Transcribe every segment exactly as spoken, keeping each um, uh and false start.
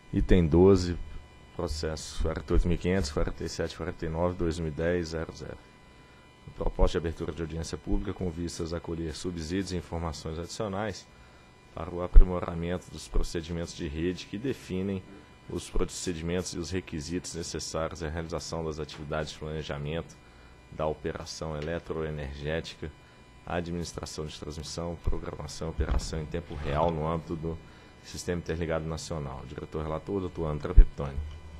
Item doze, processo quarenta e oito mil quinhentos, quarenta e sete, quarenta e nove, dois mil e dez, zero zero. Proposta de abertura de audiência pública com vistas a acolher subsídios e informações adicionais para o aprimoramento dos procedimentos de rede que definem os procedimentos e os requisitos necessários à realização das atividades de planejamento da operação eletroenergética, administração de transmissão, programação e operação em tempo real no âmbito do Sistema Interligado Nacional. Diretor-relator, doutor André Peptoni.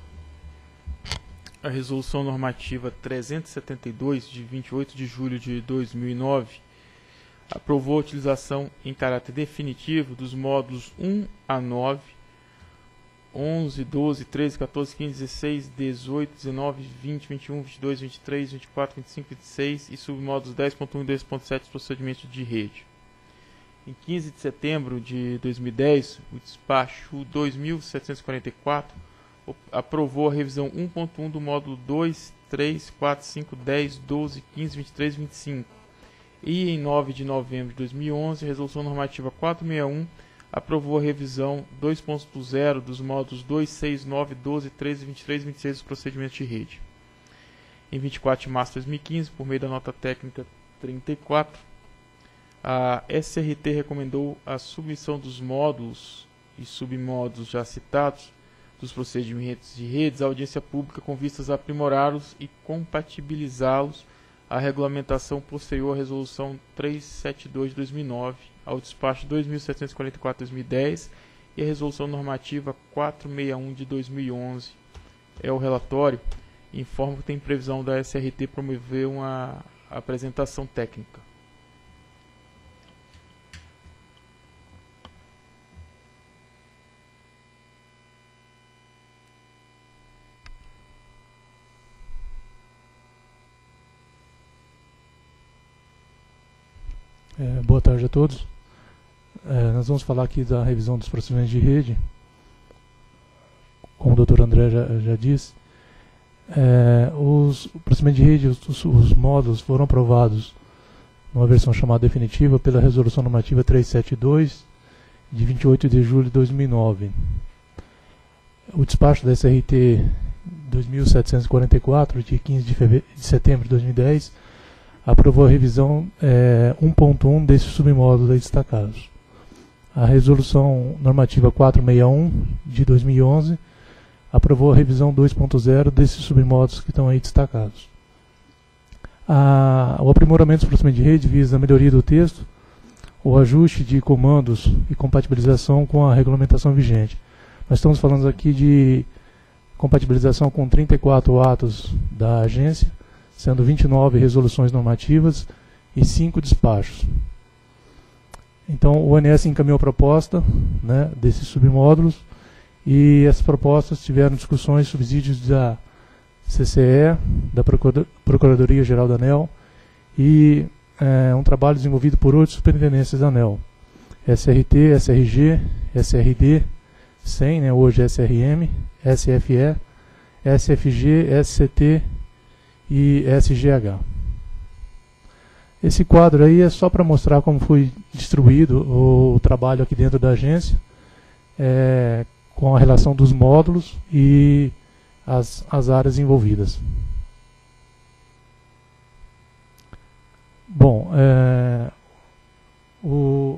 A Resolução Normativa trezentos e setenta e dois, de vinte e oito de julho de dois mil e nove, aprovou a utilização em caráter definitivo dos módulos um a nove, onze, doze, treze, quatorze, quinze, dezesseis, dezoito, dezenove, vinte, vinte e um, vinte e dois, vinte e três, vinte e quatro, vinte e cinco, vinte e seis e submódulos dez ponto um e dez ponto sete dos procedimentos de rede. Em quinze de setembro de dois mil e dez, o despacho dois mil setecentos e quarenta e quatro aprovou a revisão um ponto um do módulo dois, três, quatro, cinco, dez, doze, quinze, vinte e três e vinte e cinco. E em nove de novembro de dois mil e onze, a Resolução Normativa quatrocentos e sessenta e um aprovou a revisão dois ponto zero dos módulos dois, seis, nove, doze, treze, vinte e três e vinte e seis dos procedimentos de rede. Em vinte e quatro de março de dois mil e quinze, por meio da nota técnica trinta e quatro, a S R T recomendou a submissão dos módulos e submódulos já citados dos procedimentos de redes à audiência pública com vistas a aprimorá-los e compatibilizá-los à regulamentação posterior à Resolução trezentos e setenta e dois de dois mil e nove, ao despacho dois mil setecentos e quarenta e quatro de dois mil e dez e a Resolução Normativa quatrocentos e sessenta e um de dois mil e onze. É o relatório. Informo que tem previsão da S R T promover uma apresentação técnica. É, boa tarde a todos. É, nós vamos falar aqui da revisão dos procedimentos de rede. Como o doutor André já, já disse, é, os procedimentos de rede, os, os, os módulos foram aprovados numa versão chamada definitiva pela Resolução Normativa trezentos e setenta e dois, de vinte e oito de julho de dois mil e nove. O despacho da S R T dois mil setecentos e quarenta e quatro, de quinze de, fevereiro, de setembro de dois mil e dez, aprovou a revisão é, um ponto um desses submódulos aí destacados. A Resolução Normativa quatrocentos e sessenta e um, de dois mil e onze, aprovou a revisão dois ponto zero desses submódulos que estão aí destacados. A, o aprimoramento dos procedimentos de rede visa a melhoria do texto, o ajuste de comandos e compatibilização com a regulamentação vigente. Nós estamos falando aqui de compatibilização com trinta e quatro atos da agência, sendo vinte e nove resoluções normativas e cinco despachos. Então, o O N S encaminhou a proposta, né, desses submódulos, e essas propostas tiveram discussões e subsídios da C C E, da Procuradoria-Geral da ANEEL, e é, um trabalho desenvolvido por oito superintendências da ANEEL: S R T, S R G, S R D, S E M, né, hoje S R M, S F E, S F G, S C T e S G H. Esse quadro aí é só para mostrar como foi distribuído o trabalho aqui dentro da agência, é, com a relação dos módulos e as, as áreas envolvidas. Bom, é, o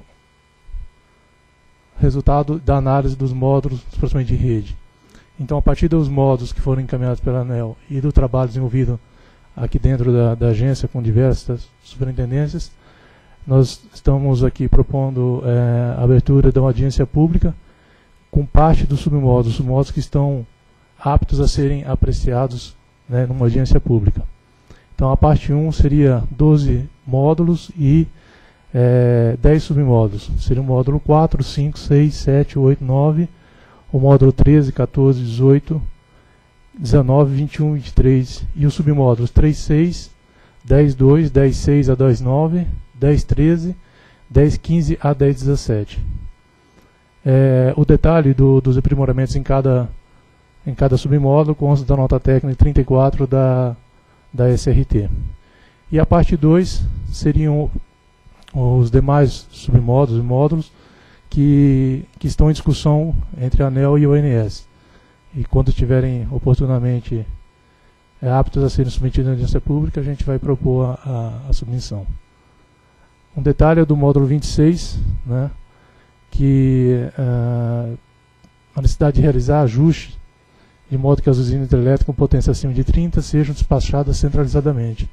resultado da análise dos módulos dos procedimentos de rede. Então, a partir dos módulos que foram encaminhados pela ANEEL e do trabalho desenvolvido aqui dentro da, da agência com diversas superintendências, nós estamos aqui propondo é, a abertura de uma audiência pública com parte dos submódulos, submódulos que estão aptos a serem apreciados, né, numa audiência pública. Então, a parte um seria doze módulos e é, dez submódulos. Seria o módulo quatro, cinco, seis, sete, oito, nove, o módulo treze, quatorze, dezoito, dezenove, vinte e um, vinte e três e os submódulos três, seis, dez, dois, dez, seis a dez, nove, dez, treze, dez, quinze a dez, dezessete. É, o detalhe do, dos aprimoramentos em cada, em cada submódulo consta da nota técnica trinta e quatro da, da S R T. E a parte dois seriam os demais submódulos e módulos que, que estão em discussão entre a ANEEL e o O N S. e quando estiverem oportunamente é, aptos a serem submetidos à audiência pública, a gente vai propor a, a, a submissão. Um detalhe é do módulo vinte e seis, né, que uh, a necessidade de realizar ajustes de modo que as usinas hidrelétricas com potência acima de trinta sejam despachadas centralizadamente.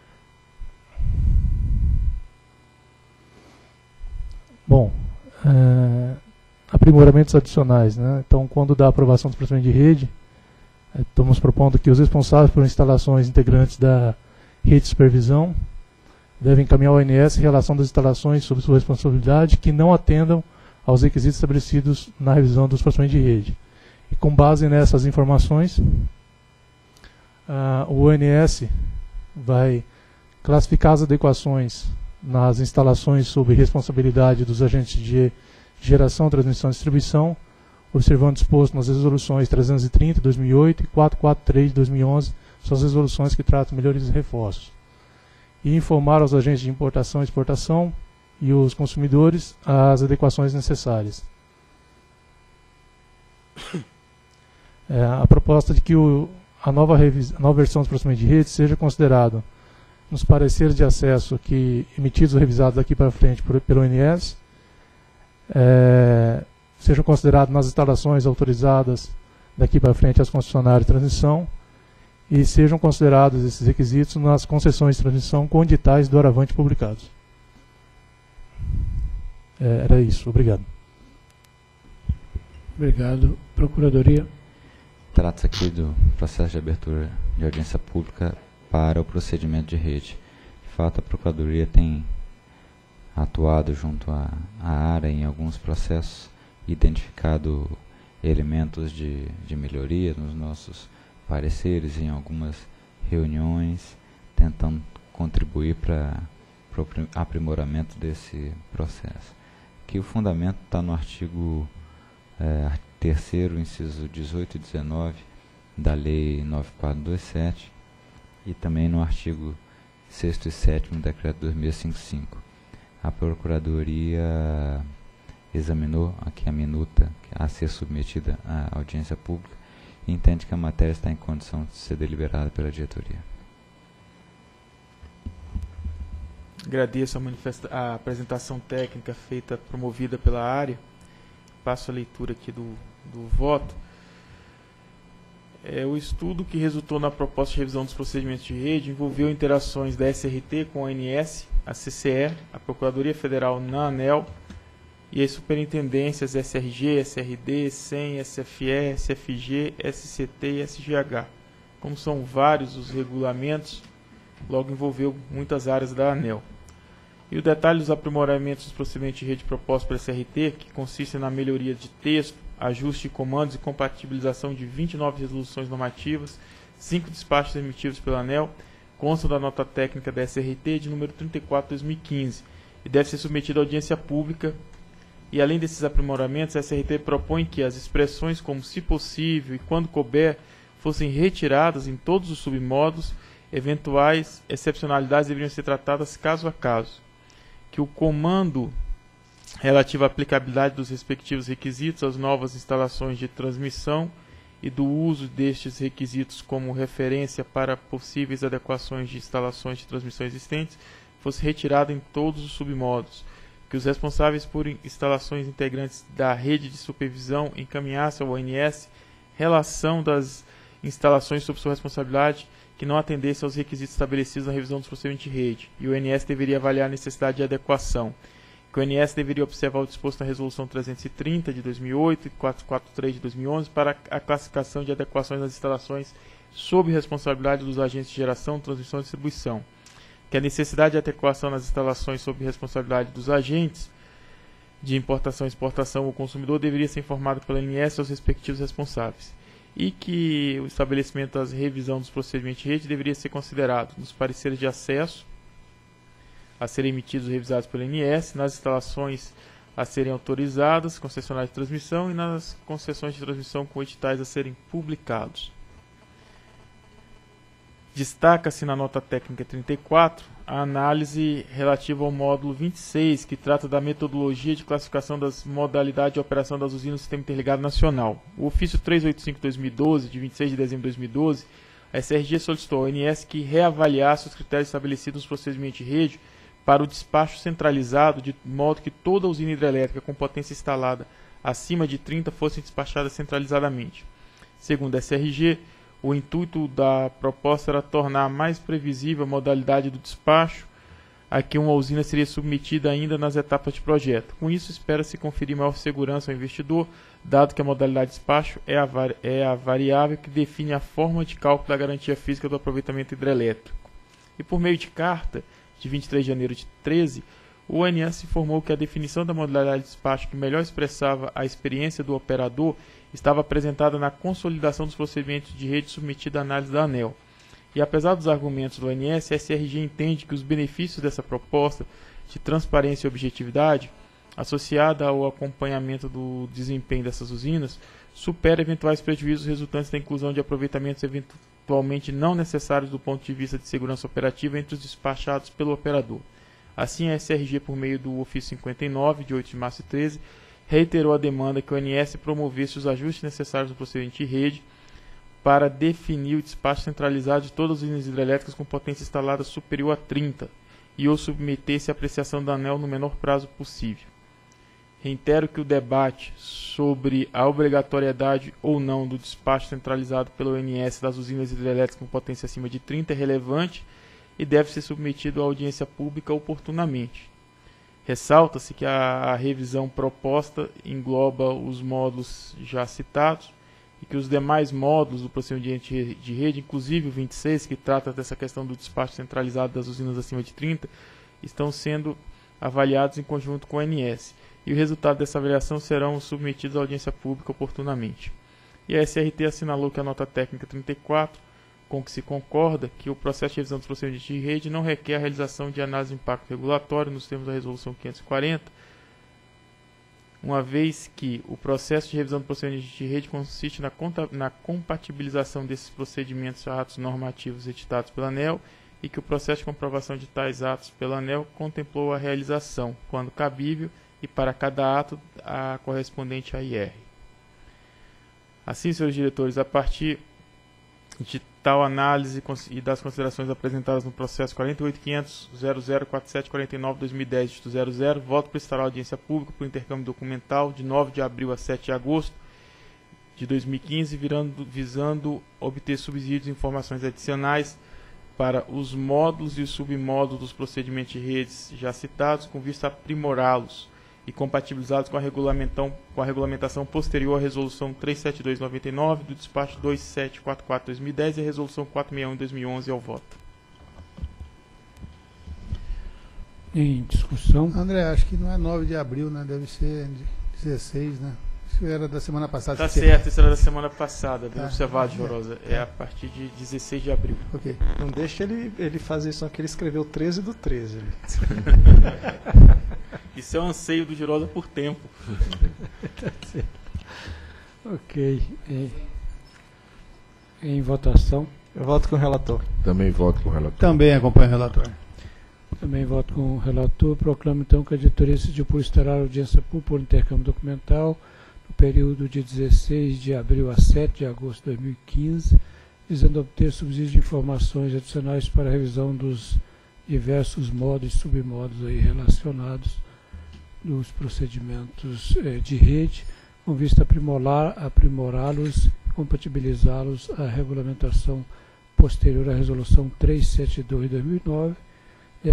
Bom, uh, aprimoramentos adicionais, né? Então, quando dá aprovação do procedimento de rede, uh, estamos propondo que os responsáveis por instalações integrantes da rede de supervisão devem encaminhar ao O N S em relação das instalações sob sua responsabilidade que não atendam aos requisitos estabelecidos na revisão dos procedimentos de rede. E com base nessas informações, uh, o O N S vai classificar as adequações nas instalações sob responsabilidade dos agentes de geração, transmissão e distribuição, observando disposto nas resoluções trezentos e trinta de dois mil e oito e quatrocentos e quarenta e três de dois mil e onze, são as resoluções que tratam melhorias e reforços. E informar aos agentes de importação e exportação e os consumidores as adequações necessárias. É, a proposta de que o, a, nova a nova versão do procedimento de rede seja considerado nos pareceres de acesso que emitidos ou revisados daqui para frente por, pelo O N S, é, sejam considerados nas instalações autorizadas daqui para frente às concessionárias de transmissão e sejam considerados esses requisitos nas concessões de transmissão com editais do Aravante publicados. É, era isso. Obrigado. Obrigado. Procuradoria. Trata-se aqui do processo de abertura de audiência pública para o procedimento de rede. De fato, a Procuradoria tem atuado junto à, à área em alguns processos, identificado elementos de, de melhoria nos nossos pareceres em algumas reuniões, tentando contribuir para o aprimoramento desse processo. Aqui o fundamento está no artigo é, terceiro, inciso dezoito e dezenove da Lei nove mil quatrocentos e vinte e sete e também no artigo sexto e sétimo do Decreto dois mil e cinquenta e cinco. A Procuradoria examinou aqui a minuta a ser submetida à audiência pública e entende que a matéria está em condição de ser deliberada pela diretoria. Agradeço a, manifesta a apresentação técnica feita, promovida pela área. Passo a leitura aqui do, do voto. É, o estudo que resultou na proposta de revisão dos procedimentos de rede envolveu interações da S R T com a O N S, a C C E, a Procuradoria Federal na ANEEL e as superintendências S R G, S R D, S E M, S F E, S F G, S C T e S G H. Como são vários os regulamentos, logo envolveu muitas áreas da ANEEL. E o detalhe dos aprimoramentos dos procedimentos de rede propostos pela S R T, que consistem na melhoria de texto, ajuste de comandos e compatibilização de vinte e nove resoluções normativas, cinco despachos emitidos pela ANEEL, constam da nota técnica da S R T de número trinta e quatro de dois mil e quinze e deve ser submetido à audiência pública. E além desses aprimoramentos, a S R T propõe que as expressões como se possível e quando couber fossem retiradas em todos os submódulos, eventuais excepcionalidades deveriam ser tratadas caso a caso. Que o comando relativo à aplicabilidade dos respectivos requisitos às novas instalações de transmissão e do uso destes requisitos como referência para possíveis adequações de instalações de transmissão existentes fosse retirado em todos os submódulos. Que os responsáveis por instalações integrantes da rede de supervisão encaminhassem ao O N S relação das instalações sob sua responsabilidade que não atendesse aos requisitos estabelecidos na revisão dos procedimentos de rede, e o O N S deveria avaliar a necessidade de adequação. Que o O N S deveria observar o disposto na Resolução trezentos e trinta de dois mil e oito e quatrocentos e quarenta e três de dois mil e onze para a classificação de adequações nas instalações sob responsabilidade dos agentes de geração, transmissão e distribuição. Que a necessidade de adequação nas instalações sob responsabilidade dos agentes de importação e exportação ou consumidor deveria ser informado pela O N S aos respectivos responsáveis. E que o estabelecimento das revisão dos procedimentos de rede deveria ser considerado nos pareceres de acesso a serem emitidos e revisados pela O N S, nas instalações a serem autorizadas, concessionárias de transmissão e nas concessões de transmissão com editais a serem publicados. Destaca-se na nota técnica trinta e quatro a análise relativa ao módulo vinte e seis, que trata da metodologia de classificação das modalidades de operação das usinas do Sistema Interligado Nacional. O ofício trezentos e oitenta e cinco barra dois mil e doze, de vinte e seis de dezembro de dois mil e doze, a S R G solicitou ao O N S que reavaliasse os critérios estabelecidos nos procedimentos de rede para o despacho centralizado, de modo que toda usina hidrelétrica com potência instalada acima de trinta fosse despachada centralizadamente. Segundo a S R G, o intuito da proposta era tornar mais previsível a modalidade do despacho a que uma usina seria submetida ainda nas etapas de projeto. Com isso, espera-se conferir maior segurança ao investidor, dado que a modalidade de despacho é a, vari é a variável que define a forma de cálculo da garantia física do aproveitamento hidrelétrico. E por meio de carta, de vinte e três de janeiro de treze, o O N S informou que a definição da modalidade de despacho que melhor expressava a experiência do operador estava apresentada na consolidação dos procedimentos de rede submetida à análise da ANEEL. E apesar dos argumentos do O N S, a S R G entende que os benefícios dessa proposta de transparência e objetividade, associada ao acompanhamento do desempenho dessas usinas, supera eventuais prejuízos resultantes da inclusão de aproveitamentos eventualmente não necessários do ponto de vista de segurança operativa entre os despachados pelo operador. Assim, a S R G, por meio do ofício cinquenta e nove, de oito de março de treze, reiterou a demanda que o O N S promovesse os ajustes necessários do procedimento de rede para definir o despacho centralizado de todas as usinas hidrelétricas com potência instalada superior a trinta e ou submetesse à apreciação da ANEEL no menor prazo possível. Reitero que o debate sobre a obrigatoriedade ou não do despacho centralizado pelo O N S das usinas hidrelétricas com potência acima de trinta é relevante e deve ser submetido à audiência pública oportunamente. Ressalta-se que a, a revisão proposta engloba os módulos já citados e que os demais módulos do procedimento de, de rede, inclusive o vinte e seis, que trata dessa questão do despacho centralizado das usinas acima de trinta, estão sendo avaliados em conjunto com o O N S. E o resultado dessa avaliação serão submetidos à audiência pública oportunamente. E a S R T assinalou que a nota técnica trinta e quatro, com que se concorda que o processo de revisão dos procedimentos de rede não requer a realização de análise de impacto regulatório nos termos da Resolução quinhentos e quarenta, uma vez que o processo de revisão do procedimento de rede consiste na, na compatibilização desses procedimentos a atos normativos editados pela ANEEL e que o processo de comprovação de tais atos pela ANEEL contemplou a realização, quando cabível, e para cada ato a correspondente A I R. Assim, senhores diretores, a partir de tal análise e das considerações apresentadas no processo quarenta e oito ponto quinhentos ponto zero zero quatro sete quatro nove barra dois mil e dez, dígito zero zero, voto para instaurar audiência pública por intercâmbio documental de nove de abril a sete de agosto de dois mil e quinze, virando, visando obter subsídios e informações adicionais para os módulos e os submódulos dos procedimentos de redes já citados, com vista a aprimorá-los e compatibilizados com a, com a regulamentação posterior à Resolução trezentos e setenta e dois barra noventa e nove do despacho dois mil setecentos e quarenta e quatro barra dois mil e dez e a Resolução quatrocentos e sessenta e um de dois mil e onze ao voto. Em discussão. André, acho que não é nove de abril, né? Deve ser dezesseis, né? Isso era da semana passada. Tá certo, isso era da semana passada, bem tá. observado, Jorosa. É a partir de dezesseis de abril. Ok. Não deixa ele, ele fazer só que ele escreveu treze do treze. Isso é um anseio do Jorosa por tempo. Tá certo. Ok. Em, em votação. Eu voto com o relator. Também voto com o relator. Também acompanho o relator. Também voto com o relator. Proclamo então que a diretoria decidiu por instaurar audiência pública por intercâmbio documental no período de dezesseis de abril a sete de agosto de dois mil e quinze, visando obter subsídios de informações adicionais para a revisão dos diversos modos e submodos aí relacionados dos procedimentos eh, de rede, com vista a aprimorar, aprimorá-los, compatibilizá-los à regulamentação posterior à Resolução trezentos e setenta e dois de dois mil e nove,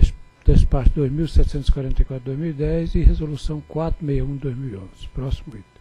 despacho dois mil setecentos e quarenta e quatro de dois mil e dez e Resolução quatrocentos e sessenta e um de dois mil e onze. Próximo item.